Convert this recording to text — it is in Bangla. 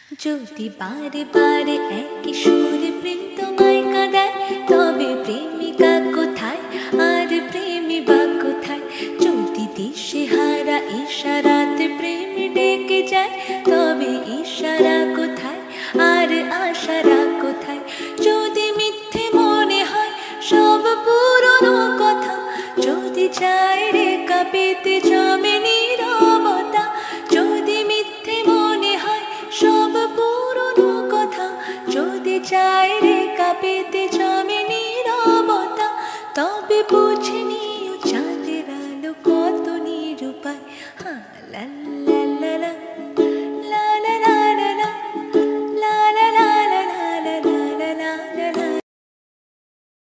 যদি বারে বারে একই সুরে প্রেম তোমায় কাঁদায়, তবে প্রেমিকা কোথায় আর প্রেমী বা কোথায়? যদি দিশেহারা ইশারাতে প্রেম ডেকে যায়, তবে ইশারা কোথায় আর আশারা কোথায়? যদি মিথ্যে মনে হয় সব পুরনো কথা, যদি চায় রে কাঁপিতে